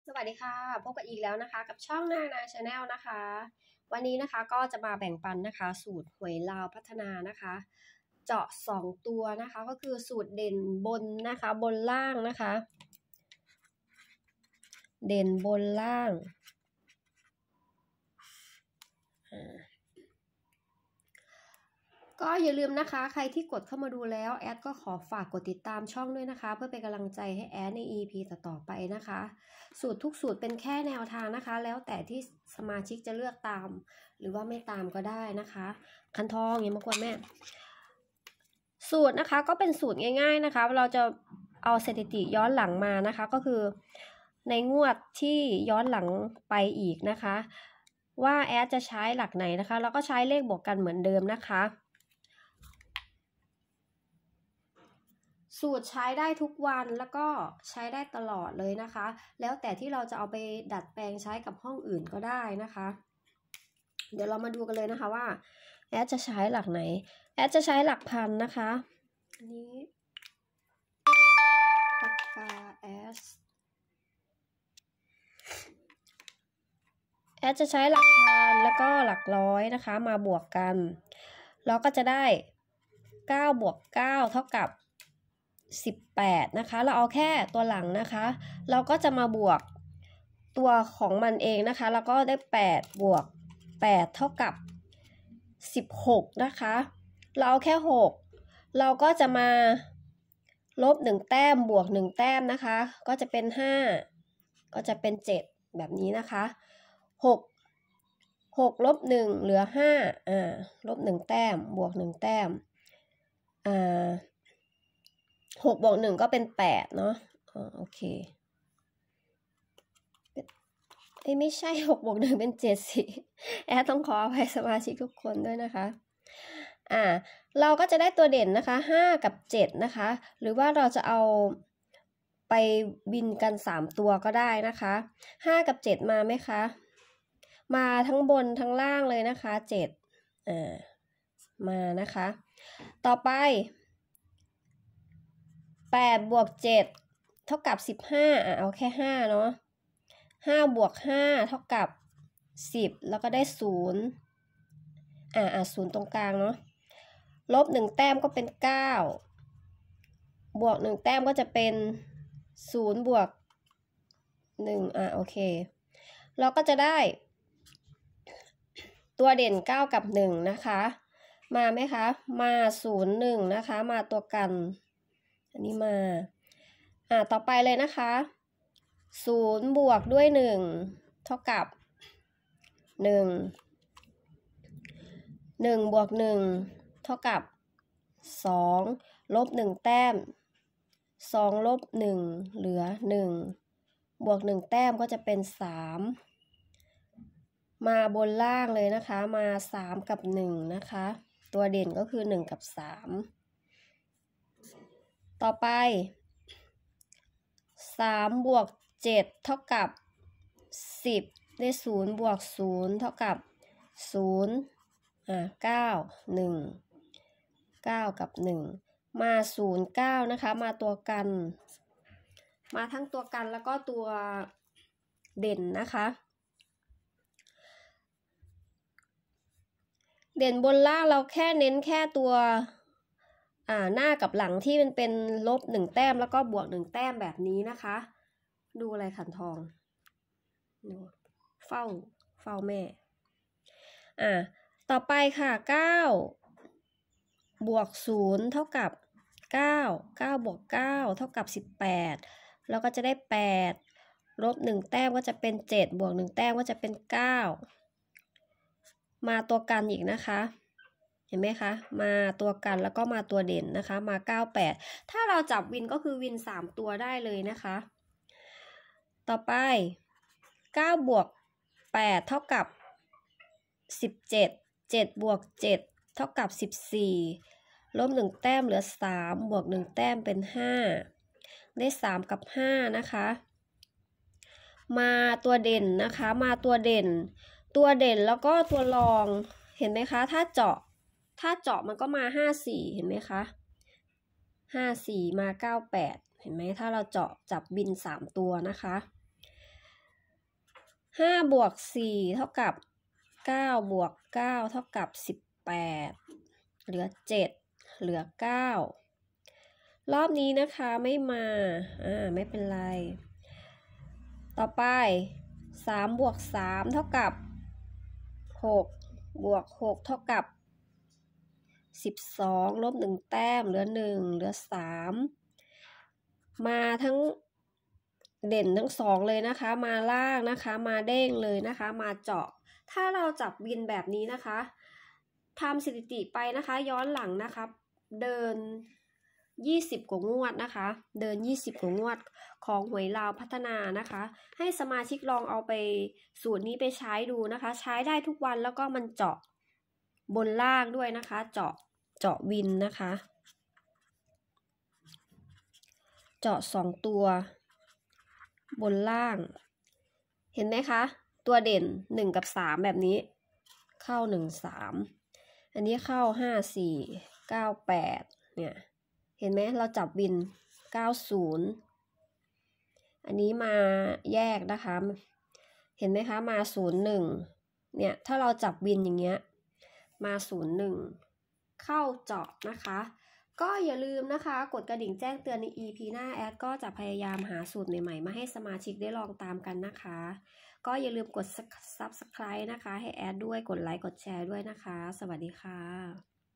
สวัสดีค่ะพบกันอีกแล้วนะคะกับช่องนาชาแนลนะคะวันนี้นะคะก็จะมาแบ่งปันนะคะสูตรหวยลาวพัฒนานะคะเจาะ2ตัวนะคะก็คือสูตรเด่นบนนะคะบนล่างนะคะเด่นบนล่างก็อย่าลืมนะคะใครที่กดเข้ามาดูแล้วแอดก็ขอฝากกดติดตามช่องด้วยนะคะเพื่อเป็นกำลังใจให้แอดใน EP ต่อไปนะคะสูตรทุกสูตรเป็นแค่แนวทางนะคะแล้วแต่ที่สมาชิกจะเลือกตามหรือว่าไม่ตามก็ได้นะคะคันทองอย่างมากกว่าแม่สูตรนะคะก็เป็นสูตรง่ายๆนะคะเราจะเอาสถิติย้อนหลังมานะคะก็คือในงวดที่ย้อนหลังไปอีกนะคะว่าแอดจะใช้หลักไหนนะคะแล้วก็ใช้เลขบวกกันเหมือนเดิมนะคะสูตรใช้ได้ทุกวันแล้วก็ใช้ได้ตลอดเลยนะคะแล้วแต่ที่เราจะเอาไปดัดแปลงใช้กับห้องอื่นก็ได้นะคะเดี๋ยวเรามาดูกันเลยนะคะว่าแอดจะใช้หลักไหนแอดจะใช้หลักพันนะคะอันนี้ปากกาแอดจะใช้หลักพันแล้วก็หลักร้อยนะคะมาบวกกันเราก็จะได้9บวก9เท่ากับ18นะคะเราเอาแค่ตัวหลังนะคะเราก็จะมาบวกตัวของมันเองนะคะแล้วก็ได้8บวก8เท่ากับ16นะคะเราเอาแค่6เราก็จะมาลบ1แต้มบวก1แต้มนะคะก็จะเป็น5ก็จะเป็น7แบบนี้นะคะ6ลบ1เหลือ5ลบ1แต้มบวก1แต้ม6บวก1ก็เป็น8เนาะโอเคไม่ใช่6บวก1เป็น7สิแอดต้องขออภัยสมาชิกทุกคนด้วยนะคะเราก็จะได้ตัวเด่นนะคะ5กับ7นะคะหรือว่าเราจะเอาไปบินกัน3ตัวก็ได้นะคะ5กับ7มาไหมคะมาทั้งบนทั้งล่างเลยนะคะ7มานะคะต่อไป8บวก7เท่ากับ15เอาแค่5เนาะ5บวก5เท่ากับ10แล้วก็ได้00ตรงกลางเนาะลบ1แต้มก็เป็น9บวก1แต้มก็จะเป็น0บวก1โอเคเราก็จะได้ตัวเด่น9กับ1นะคะมาไหมคะมา0 1นะคะมาตัวกันอันนี้มาต่อไปเลยนะคะ0บวกด้วย1เท่ากับ1บวก1เท่ากับ2ลบ1แต้ม2ลบ1เหลือ1บวก1แต้มก็จะเป็น3มาบนล่างเลยนะคะมา3กับ1นะคะตัวเด่นก็คือ1กับ3ต่อไป3บวก7เท่ากับ10ได้0บวก0เท่ากับ0 9 กับ1มา0 9นะคะมาตัวกันมาทั้งตัวกันแล้วก็ตัวเด่นนะคะเด่นบนล่างเราแค่เน้นแค่ตัวหน้ากับหลังที่มันเป็นลบ1แต้มแล้วก็บวก1แต้มแบบนี้นะคะดูอะไรขันทองเฝ้าแม่ต่อไปค่ะ9บวก0เท่ากับ9บวก9เท่ากับ18แล้วก็จะได้8ลบ1แต้มก็จะเป็น7บวก1แต้มก็จะเป็น9มาตัวกันอีกนะคะเห็นไหมคะมาตัวกันแล้วก็มาตัวเด่นนะคะมา98ถ้าเราจับวินก็คือวิน3ตัวได้เลยนะคะต่อไป9บวก8เท่ากับ17 7บวก7เท่ากับ14ลบ1แต้มเหลือ3บวก1แต้มเป็น5ได้3กับ5นะคะมาตัวเด่นนะคะมาตัวเด่นแล้วก็ตัวรองเห็นไหมคะถ้าเจาะมันก็มา54เห็นไหมคะ54มา98เห็นไหมถ้าเราเจาะจับบิน3ตัวนะคะ 5 บวก 4 เท่ากับ 9 บวก 9 เท่ากับ 18 เหลือ 7 เหลือ 9 รอบนี้นะคะไม่มาไม่เป็นไร ต่อไป 3 บวก 3 เท่ากับ 6 บวก 6 เท่ากับ 12 ลบ 1 แต้ม เหลือ 1 เหลือ 3 มาทั้งเด่นทั้ง2เลยนะคะ มาล่างนะคะ มาเด้งเลยนะคะ มาเจาะ ถ้าเราจับวินแบบนี้นะคะทำสถิติไปนะคะ ย้อนหลังนะคะเดิน20 กว่างวดนะคะ เดิน20 กว่างวดของหวยลาวพัฒนานะคะ ให้สมาชิกลองเอาไปสูตรนี้ไปใช้ดูนะคะ ใช้ได้ทุกวันแล้วก็มันเจาะบนล่างด้วยนะคะ เจาะวินนะคะ เจาะ2 ตัวบนล่าง เห็นไหมคะ ตัวเด่น1กับ3แบบนี้เข้า1 3อันนี้เข้า5 4 9 8เนี่ยเห็นไหมเราจับวิน90อันนี้มาแยกนะคะเห็นไหมคะมา01เนี่ยถ้าเราจับวินอย่างเงี้ยมา01เข้าเจาะนะคะก็อย่าลืมนะคะกดกระดิ่งแจ้งเตือนใน EP หน้าแอดก็จะพยายามหาสูตรใหม่ๆมาให้สมาชิกได้ลองตามกันนะคะก็อย่าลืมกด Subscribe นะคะให้แอดด้วยกดไลค์กดแชร์ด้วยนะคะสวัสดีค่ะ